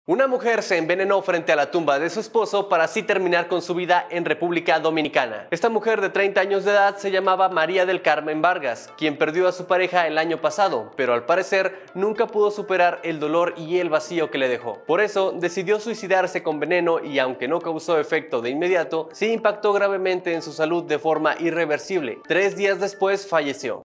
Una mujer se envenenó frente a la tumba de su esposo para así terminar con su vida en República Dominicana. Esta mujer de 30 años de edad se llamaba María del Carmen Vargas, quien perdió a su pareja el año pasado, pero al parecer nunca pudo superar el dolor y el vacío que le dejó. Por eso decidió suicidarse con veneno y aunque no causó efecto de inmediato, sí impactó gravemente en su salud de forma irreversible. 3 días después falleció.